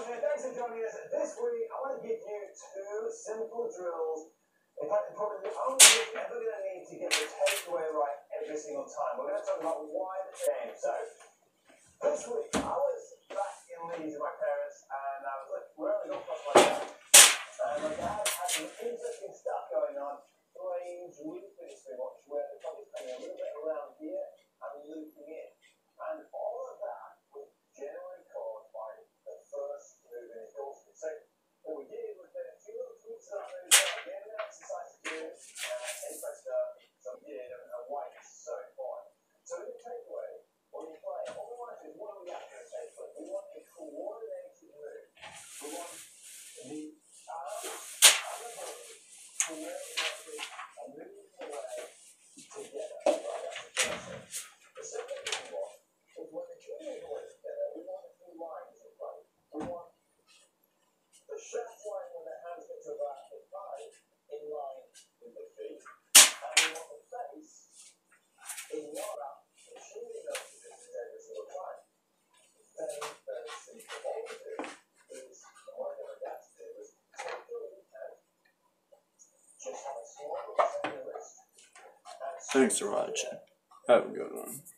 there. Thanks for joining us. This week, I want to give you two simple drills. In fact, probably the only thing you're ever going to need to get the takeaway right every single time. We're going to talk about why the game. So, this week, I was back in Leeds with my parents, and I was we're on the golf course my dad. And my dad had some interesting stuff going on. Strange looping we watched, where the club is playing a little bit around here and looping in. And all of that was generally caused by the first move in his golf swing. So what we did was then a few little tweaks on that move, again an exercise to do, head pressure, so we did, and white is so important. So in the takeaway, when you play, all we want to do is what do we have to takeaway? We want a coordinated move. We want the arm and the body coordinated and moving away together. Right, that's the first thing. The second thing we want is when the two move away together, we want a few lines in play. We want the shaft line when the hands get to about the thigh in line with the feet, and we want the face in line up, achieving those positions every single time. Very, very simple. All we do is, what I'm going to get to do is take your lead hand, just have a small little second wrist. Thanks for watching. Have a good one.